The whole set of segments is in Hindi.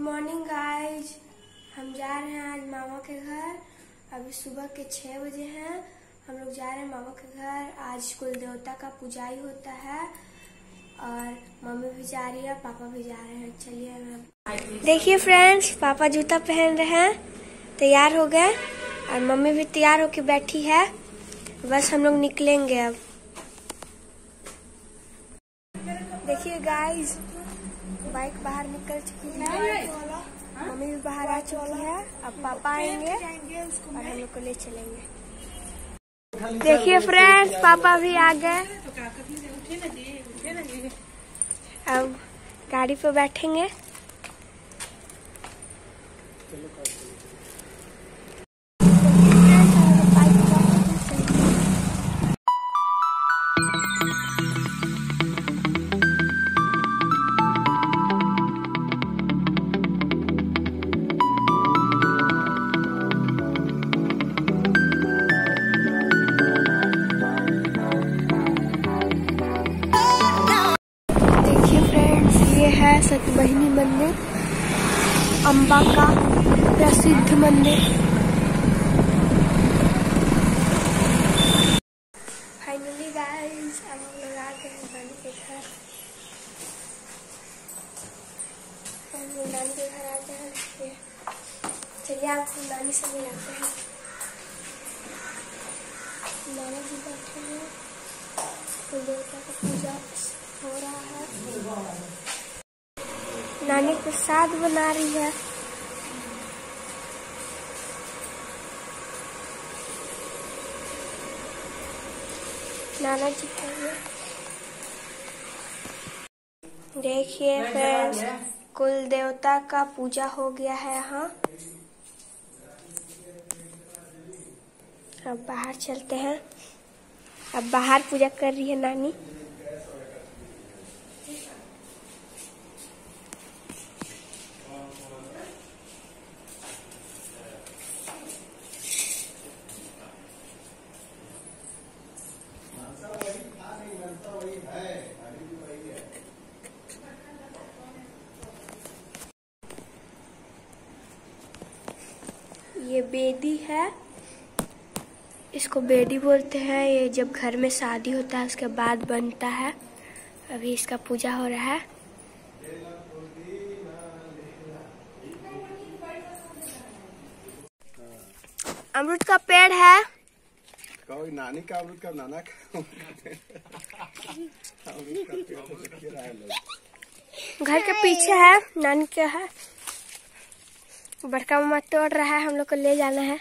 मॉर्निंग गाइज, हम जा रहे हैं आज मामा के घर। अभी सुबह के 6 बजे हैं। हम लोग जा रहे हैं मामा के घर। आज कुल देवता का पूजाई होता है और मम्मी भी जा रही है, पापा भी जा रहे हैं। चलिए देखिए फ्रेंड्स, पापा जूता पहन रहे हैं, तैयार हो गए और मम्मी भी तैयार होके बैठी है। बस हम लोग निकलेंगे अब। देखिए गाइज, बाइक बाहर निकल चुकी है, मम्मी भी बाहर आ चुकी है। अब पापा आएंगे और हम लोग को ले चलेंगे। देखिए फ्रेंड्स, पापा भी आ गए। अब गाड़ी पे बैठेंगे। सतबहिनी मंदिर, अम्बा का प्रसिद्ध मंदिर। फाइनली गाइस, हम लोग आ गए हैं नानी के घर। हम लोग नानी के घर आ गए हैं। चलिए आपको नानी से मिलाते हैं। नाना जी बैठे हैं, कुल देवता का पूजा हो रहा है। नानी प्रसाद बना रही है। नाना जी के लिए देखिए फ्रेंड्स, कुल देवता का पूजा हो गया है यहाँ। अब बाहर चलते हैं। अब बाहर पूजा कर रही है नानी। ये बेदी है, इसको बेदी बोलते हैं। ये जब घर में शादी होता है उसके बाद बनता है। अभी इसका पूजा हो रहा है। अमरूद का पेड़ है। नानी का अमरूद का नाना का अमरूद का पेड़ घर के पीछे है, नानी का है। बड़का मामा तोड़ रहा है, हम लोग को ले जाना है।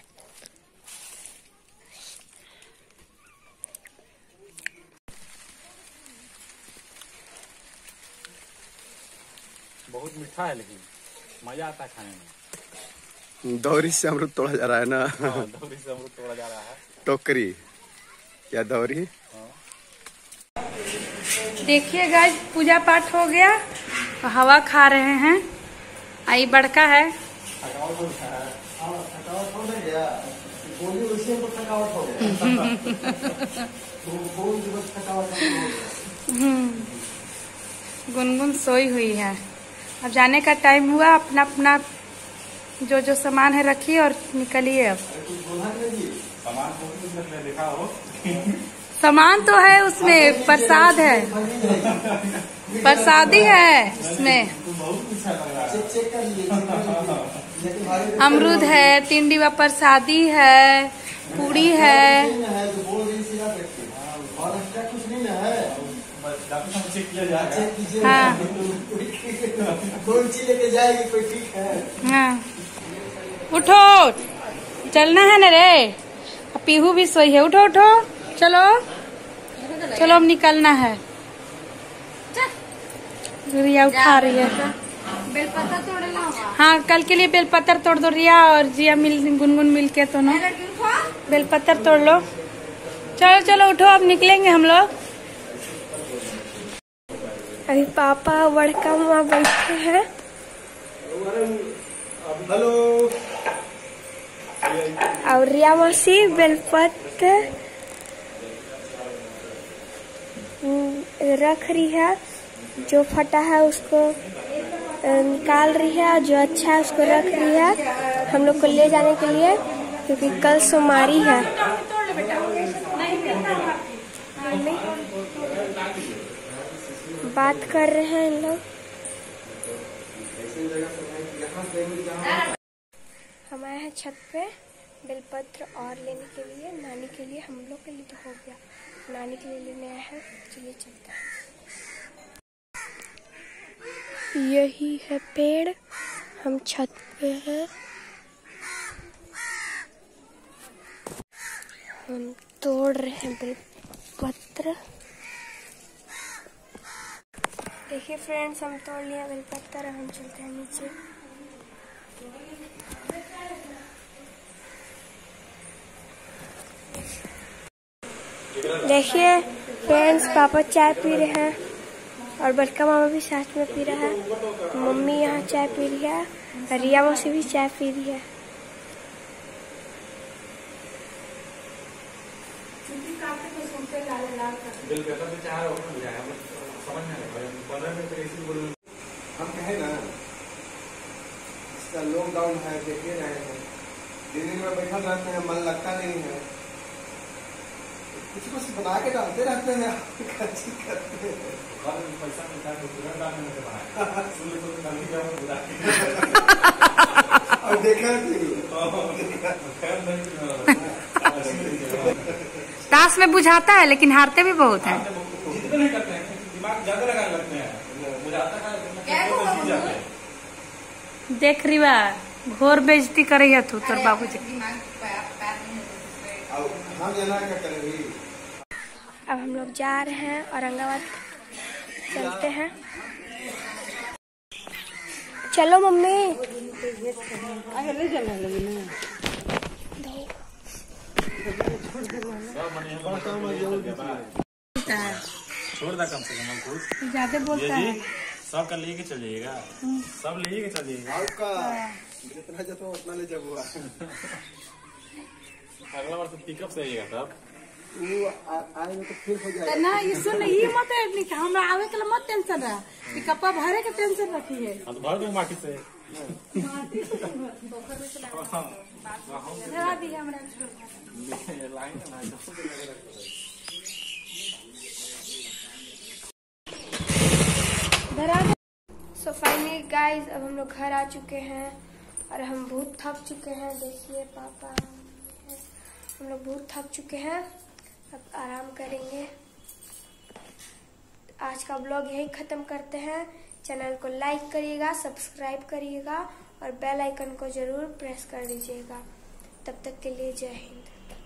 बहुत मीठा है, लेकिन मजा आता है खाने में। दौरी से अमरूद तोड़ा जा रहा है ना। दौरी से अमरूद तोड़ा जा रहा है। टोकरी या दौरी। देखिए गाइस, पूजा पाठ हो गया, हवा खा रहे हैं। आई बड़का है। गुनगुन सोई हुई है। अब जाने का टाइम हुआ। अपना अपना जो जो सामान है रखिए और निकलिए। अब सामान तो है उसमें, प्रसाद है, प्रसादी है उसमें। अमरूद है, 3 डिब्बा प्रसादी है, पूरी है। हाँ हाँ, उठो, चलना है ना रे। पीहू भी सोई है। उठो उठो, चलो चलो, अब निकलना है। रिया उठा रही है। बेलपत्ता तोड़ लो। हाँ, कल के लिए बेलपत्तर तोड़ दो रिया और जिया गुनगुन मिल के। तो ना बेलपत्तर तोड़ लो। चलो चलो उठो, अब निकलेंगे हम लोग। अभी पापा बड़का मामा बैठे हैं। हेलो। और रिया मौसी बेलपत्र रख रही है। जो फटा है उसको निकाल रही है, जो अच्छा है उसको रख रही है हम लोग को ले जाने के लिए, क्योंकि कल सोमवारी है। बात कर रहे हैं इन लोग। हम आए हैं छत पे बेलपत्र और लेने के लिए, नानी के लिए। हम लोग के लिए तो हो गया, नानी के लिए लेने आए हैं। चलिए चलते हैं। यही है पेड़, हम छत पे हैं। हम तोड़ रहे हैं बेलपत्र। देखिए फ्रेंड्स, हम तोड़ लिया बेलपत्र। हम चलते हैं नीचे। देखिए फ्रेंड्स, पापा चाय पी रहे हैं और बड़का मामा भी साथ में पी रहा है। मम्मी यहाँ चाय पी रही है, रिया मौसी भी चाय पी रही है। हम कहे ना, इसका लॉकडाउन है, देखिए रहे हैं, दिन में बैठा रहते हैं, मन लगता नहीं है, कुछ कुछ बना के डालते रहते हैं, करते हैं। पैसा मिलता है तो तुरंत डालने में और देखा ताश में बुझाता है, लेकिन हारते भी बहुत हैं। दिमाग ज्यादा लगा लगते हैं, बुझाता है। देख रही बा, घोर बेइज्जती करे है तू तोर बाबूजी। अब हम लोग जा रहे हैं औरंगाबाद, चलते हैं। चलो मम्मी। छोड़ दा कम से कम कुछ ज्यादा बोलता है। सब का लेके चलिएगा, सब लेके चलिएगा। जितना जतो उतना ले जब हुआ। अगला बार तो पिकअप से आइएगा तब आएंगे तो फिर हो जाएगा ना। ये सुन, ये मत हमरा आवे के मत टेंशन रहा, कपा भरे के टेंशन रखी है। तो भर दो माटी से। सो फाइनली गाइज, अब हम लोग घर आ चुके हैं और हम बहुत थक चुके हैं। देखिए पापा, हम लोग बहुत थक चुके हैं, अब आराम करेंगे। आज का ब्लॉग यही खत्म करते हैं। चैनल को लाइक करिएगा, सब्सक्राइब करिएगा और बेल आइकन को जरूर प्रेस कर दीजिएगा। तब तक के लिए जय हिंद।